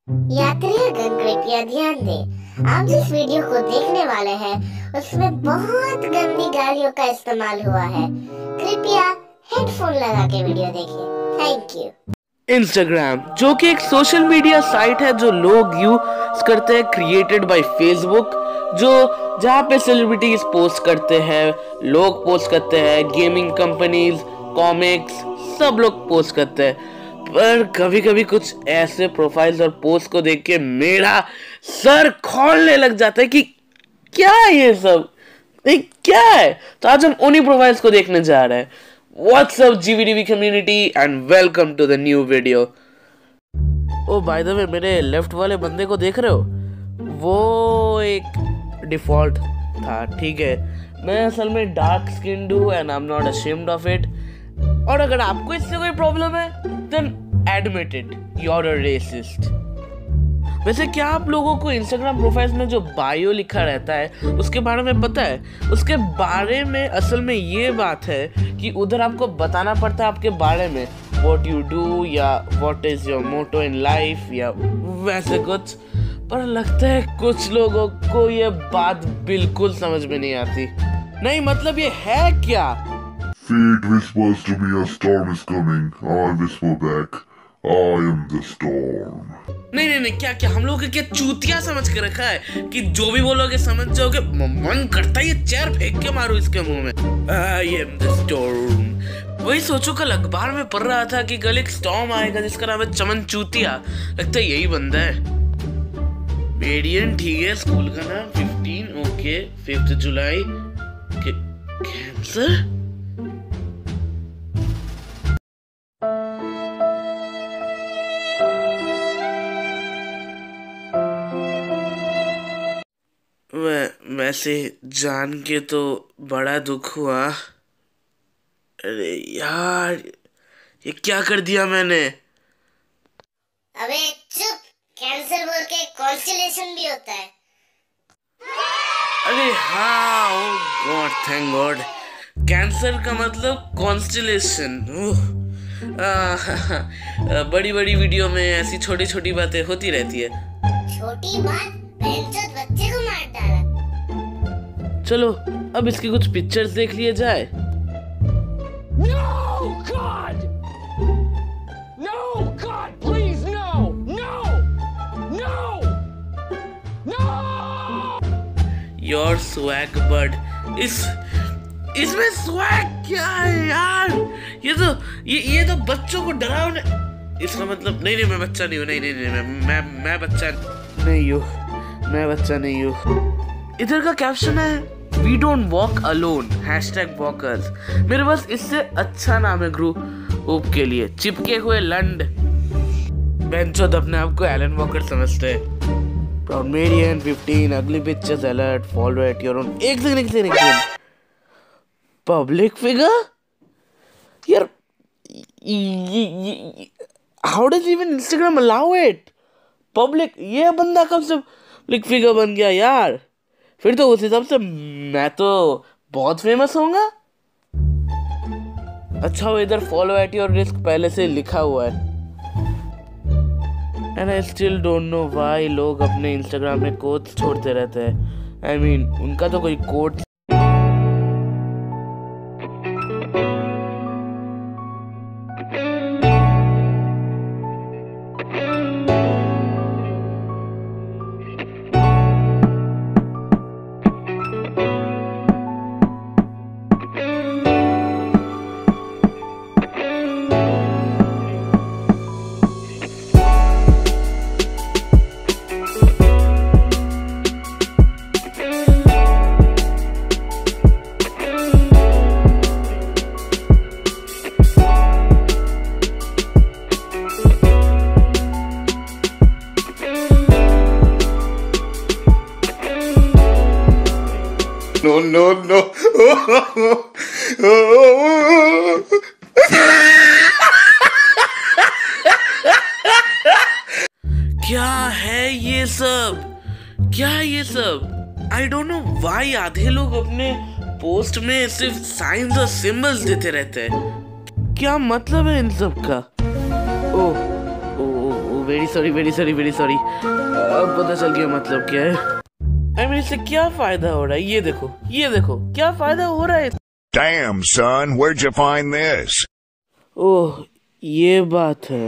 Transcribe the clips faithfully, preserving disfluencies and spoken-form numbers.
यात्रियों कृपया ध्यान दें, आप जिस वीडियो को देखने वाले हैं उसमें बहुत गंदी गालियों का इस्तेमाल हुआ है। कृपया हेडफोन लगा के वीडियो देखें। Thank you. इंस्टाग्राम, जो कि एक सोशल मीडिया साइट है जो लोग यूज करते हैं, क्रिएटेड बाय फेसबुक, जो जहाँ पे सेलिब्रिटीज पोस्ट करते हैं, लोग पोस्ट करते हैं, गेमिंग कंपनीज, कॉमिक्स, सब लोग पोस्ट करते हैं। पर कभी कभी कुछ ऐसे प्रोफाइल्स और पोस्ट को देख के मेरा सर खोलने लग जाता है कि क्या ये सब, ये क्या है। तो आज हम उन्हीं प्रोफाइल्स को देखने जा रहे हैं। What's up G V D V community and welcome to the new video। Oh by the way, मेरे लेफ्ट वाले बंदे को देख रहे हो? वो एक डिफॉल्ट था, ठीक है। मैं असल में डार्क स्किन हूँ and I am not ashamed of it. और अगर आपको इससे कोई प्रॉब्लम है then admit it, you are a racist. वैसे क्या आप लोगों को इंस्टाग्राम प्रोफाइल्स में जो बायो लिखा रहता है उसके बारे में पता है? उसके बारे में असल में ये बात है कि उधर आपको बताना पड़ता है आपके बारे में, व्हाट यू डू या what is your motto in life या वैसे कुछ। पर लगता है कुछ लोगों को ये बात बिल्कुल समझ में नहीं आती। नहीं मतलब ये है क्या? Fate whispers to me a storm is coming. I whisper back, I am the storm. नहीं नहीं नहीं, क्या क्या हम लोग क्या चूतिया समझ के रखा है कि जो भी बोलोगे समझ जाओगे? मन करता है ये चेयर फेंक के मारो इसके मुंह में। I am the storm। वही सोचो, कल अखबार में पढ़ रहा था कि कल एक स्टॉर्म आएगा जिसका नाम है चमन चूतिया। लगता है यही बंदा है। मेडियन, ठीक है। स्कूल का नाम fifteen, okay. Fifth July. Cancer. वैसे जान के तो बड़ा दुख हुआ। अरे यार, ये क्या कर दिया मैंने? अबे चुप, कैंसर बोल के कॉन्स्टेलेशन भी होता है। अरे हाँ, oh God, thank God. Cancer का मतलब कॉन्स्टेलेशन। बड़ी बड़ी वीडियो में ऐसी छोटी छोटी बातें होती रहती है। छोटी बात बच्चे को मार डाला। चलो अब इसकी कुछ पिक्चर्स देख लिए जाए। No, God! No, God, please, no! No! No! No! Your swag bud। इस इसमें स्वैग क्या है यार? ये तो ये ये तो बच्चों को डरावने। इसका मतलब नहीं नहीं मैं बच्चा नहीं हूँ। नहीं नहीं नहीं मैं मैं मैं बच्चा नहीं हूँ। मैं बच्चा नहीं हूँ। इधर का कैप्शन है We don't walk alone, hashtag walkers। मेरे पास इससे अच्छा नाम है ग्रुप के लिए, चिपके हुए लंड। बेंचोद अपने आप को एलन वॉकर समझते हैं। Proud Marian, fifteen, ugly bitches alert, follow at your own। एक सेकंड एक सेकंड एक सेकंड। पब्लिक फिगर यार, how does even Instagram allow it? Public, ये बंदा कब से पब्लिक फिगर बन गया यार? फिर तो उस हिसाब से मैं तो बहुत फेमस होऊंगा। अच्छा वो इधर फॉलो एट योर रिस्क पहले से लिखा हुआ है। And I still don't know why लोग अपने इंस्टाग्राम में कोट्स छोड़ते रहते हैं। आई मीन उनका तो कोई कोट No, no, no. क्या है ये सब? क्या है ये सब? आई डोंट नो व्हाई आधे लोग अपने पोस्ट में सिर्फ साइंस और सिंबल्स देते रहते हैं। क्या मतलब है इन सब का? Oh oh, oh, very sorry very sorry very sorry. अब पता चल गया मतलब क्या है। आई मीन इससे क्या फायदा हो रहा है, ये देखो ये देखो क्या फायदा हो रहा है। Damn, son, where'd you find this? ओह ये बात है।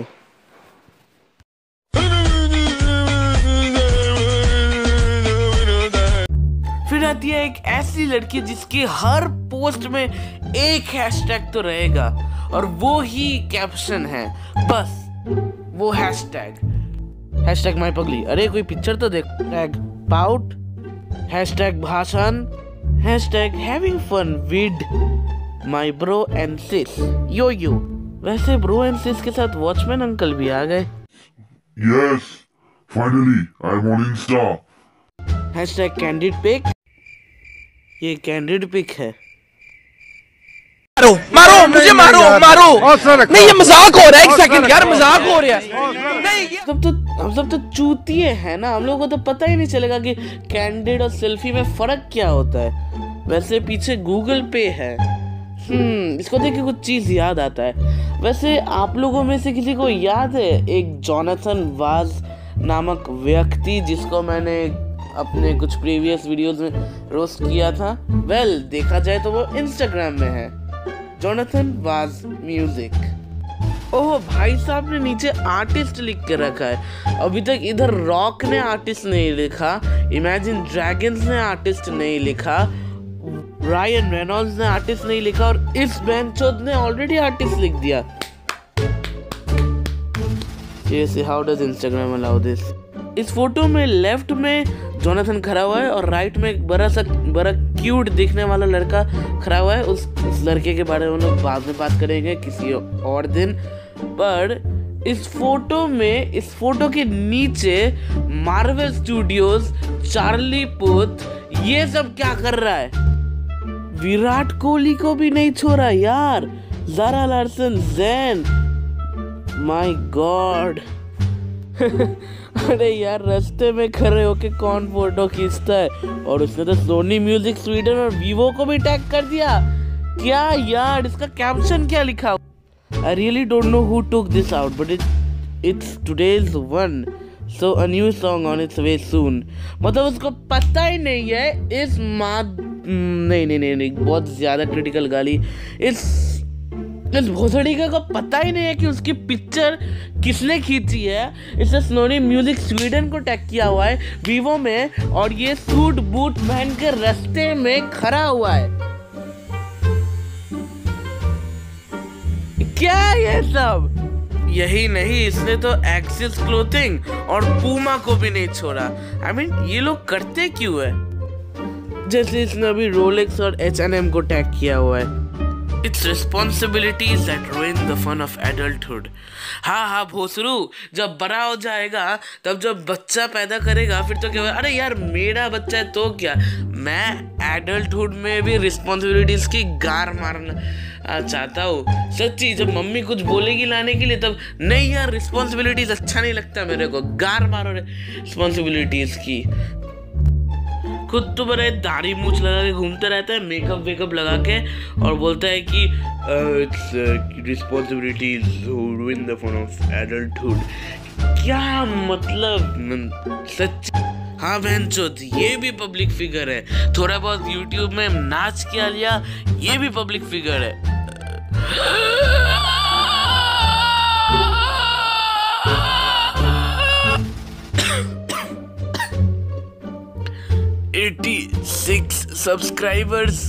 फिर आती है एक ऐसी लड़की जिसकी हर पोस्ट में एक हैशटैग तो रहेगा और वो ही कैप्शन है, बस वो हैशटैग हैशटैग माय पगली। अरे कोई पिक्चर तो देख। टैग पाउट, हैशटैग भाषण, hashtag having fun with my bro and sis yo yo. वैसे ब्रो एंड सिस के साथ वॉचमैन अंकल भी आ गए। Yes, finally, I'm on Insta. Hashtag candid pic, ये कैंडिड पिक है। मारो मारो मुझे मारो मारो नहीं ये मजाक हो रहा है। एक सेकंड यार मजाक हो रहा है। नहीं सब तो हम सब तो चूतिए हैं ना, हम लोगों को तो पता ही नहीं चलेगा कि कैंडिड और सेल्फी में फर्क क्या होता है। वैसे पीछे गूगल पे है। हम्म इसको देख के कुछ चीज याद आता है। वैसे आप लोगों में से किसी को याद है एक जोनाथन वाज नामक व्यक्ति जिसको मैंने अपने कुछ प्रीवियस वीडियोस में रोस्ट किया था? वेल well, देखा जाए तो वो इंस्टाग्राम में है, जोनाथन वाज म्यूजिक। ओह भाई साहब ने नीचे आर्टिस्ट लिख के रखा है। अभी तक इधर रॉक ने आर्टिस्ट नहीं लिखा, इमेजिन ड्रैगन्स ने आर्टिस्ट नहीं लिखा, रायन रेनॉल्ड्स ने आर्टिस्ट नहीं लिखा और इस बेंचोद ने ऑलरेडी आर्टिस्ट लिख दिया। Seriously, how does Instagram allow this? इस फोटो में लेफ्ट में जोनाथन खड़ा हुआ है और राइट में एक बड़ा सा बड़ा क्यूट दिखने वाला लड़का खड़ा हुआ है। उस, उस लड़के के बारे में हम लोग बाद में बात करेंगे किसी और दिन। पर इस फोटो में इस फोटो के नीचे मार्वल स्टूडियोज, चार्ली पुथ, ये सब क्या कर रहा है? विराट कोहली को भी नहीं छोड़ा यार। Zara Larsson, Zayn, my God. अरे यार रास्ते में खड़े होके कौन फोटो खींचता है? और उसने तो सोनी म्यूजिक स्वीडन और वीवो को भी टैग कर दिया। क्या यार इसका कैप्शन क्या लिखा? I really don't know who took this out, but it it's today's one, so a new song on its way soon. मतलब उसको पता ही नहीं है इस माँ नहीं नहीं नहीं नहीं बहुत ज्यादा क्रिटिकल गाली। इस इस भोसड़ी को पता ही नहीं है कि उसकी पिक्चर किसने खींची है। इसे सोनी म्यूजिक स्वीडन को टैग किया हुआ है वीवो में और ये सूट बूट पहन के रास्ते में खड़ा हुआ है। क्या ये सब? यही नहीं, इसने तो एक्सिस क्लोथिंग और पूमा को भी नहीं छोड़ा। आई I मीन mean, ये लोग करते क्यों है? जैसे इसने अभी रोलेक्स और एच एंड एम को टैग किया हुआ है। It's responsibilities that ruin the fun of adulthood. हाँ हाँ भोसरू, जब बड़ा हो जाएगा तब जब बच्चा पैदा करेगा फिर तो क्या होगा? अरे यार मेरा बच्चा है तो क्या, मैं एडल्टहुड में भी रिस्पॉन्सिबिलिटीज की गार मारना चाहता हूँ। सच्ची जब मम्मी कुछ बोलेगी लाने के लिए तब नहीं यार रिस्पॉन्सिबिलिटीज अच्छा नहीं लगता मेरे को, गार मारो रिस्पॉन्सिबिलिटीज की। खुद तो बड़े दाढ़ी मूछ लगा के घूमता रहता है, मेकअप वेकअप लगा के, और बोलता है कि it's responsibilities ruin the fun of adulthood. क्या मतलब? सच हाँ बहनचोद, ये भी पब्लिक फिगर है। थोड़ा बहुत यूट्यूब में नाच किया लिया, ये भी पब्लिक फिगर है। छियासी सब्सक्राइबर्स।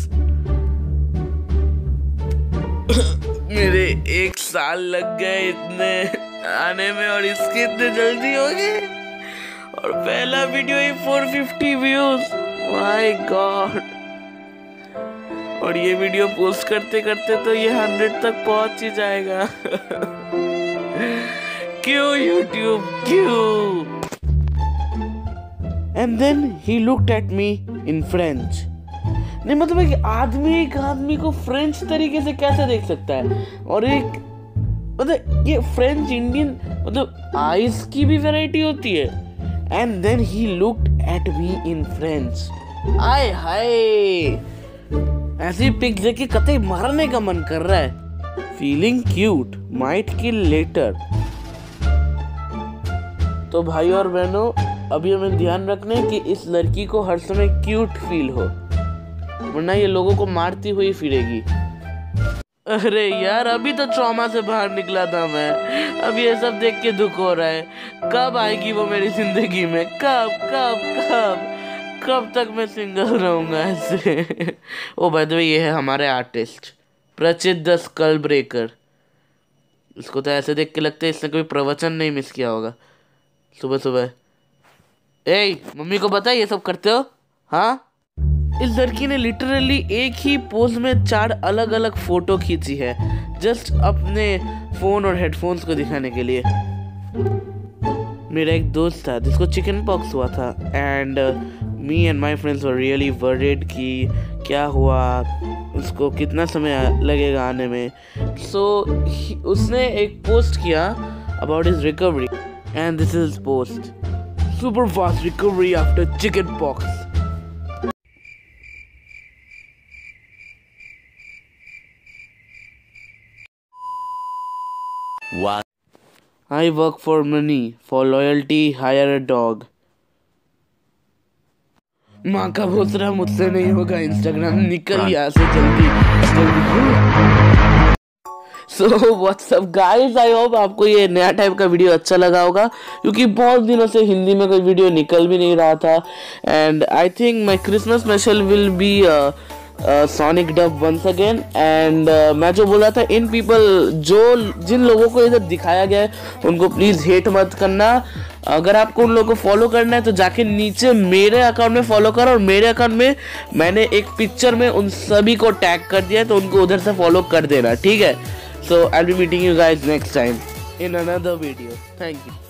मेरे एक साल लग गए इतने आने में और इसके इतने जल्दी हो गए, और पहला वीडियो ही चार सौ पचास व्यूज। My God. और ये वीडियो पोस्ट करते करते तो ये हंड्रेड तक पहुंच ही जाएगा। क्यों यूट्यूब क्यों? And then he looked at me in French. नहीं मतलब एक आदमी एक आदमी को फ्रेंच तरीके से कैसे देख सकता है? और एक मतलब ये फ्रेंच इंडियन मतलब आइज की भी वैरायटी होती है। And then he looked at me in French. आय हाय, ऐसी पिक देख के कतई मारने का मन कर रहा है। Feeling cute, might kill later. तो भाई और बहनों, अभी हमें ध्यान रखना है कि इस लड़की को हर समय क्यूट फील हो, वरना ये लोगों को मारती हुई फिरेगी। अरे यार, अभी तो ट्रॉमा से बाहर निकला था मैं, अब ये सब देख के दुख हो रहा है। कब आएगी वो मेरी जिंदगी में? कब कब कब कब तक मैं सिंगल रहूंगा ऐसे? ओ बाय द वे, ये है हमारे artist Prachit the skull breaker. इसको तो ऐसे देख के लगता है इसने कोई प्रवचन नहीं मिस किया होगा सुबह सुबह। ए मम्मी को बता ये सब करते हो? हाँ, इस लड़की ने लिटरली एक ही पोज में चार अलग अलग फोटो खींची है, जस्ट अपने फोन और हेडफोन्स को दिखाने के लिए। मेरा एक दोस्त था जिसको चिकन पॉक्स हुआ था, and me and my friends were really worried कि क्या हुआ, उसको कितना समय लगेगा आने में। सो so, उसने एक पोस्ट किया about his recovery, and this is post: super fast recovery after chicken pox. What? I work for money, for loyalty, hire a dog. माँ का भोसरा मुझसे नहीं होगा, इंस्टाग्राम निकल यहाँ से जल्दी जल्दी। So what's up guys, I hope आपको ये नया टाइप का वीडियो अच्छा लगा होगा, क्योंकि बहुत दिनों से हिंदी में कोई वीडियो निकल भी नहीं रहा था। And I think my Christmas special will be Sonic dub once again. And मैं जो बोल रहा था, इन पीपल जो जिन लोगों को इधर दिखाया गया है उनको प्लीज़ हेट मत करना। अगर आपको उन लोगों को फॉलो करना है तो जाके नीचे मेरे अकाउंट में फॉलो करो, और मेरे अकाउंट में मैंने एक पिक्चर में उन सभी को टैग कर दिया है, तो उनको उधर से फॉलो कर देना, ठीक है? So I will be meeting you guys next time in another video. Thank you.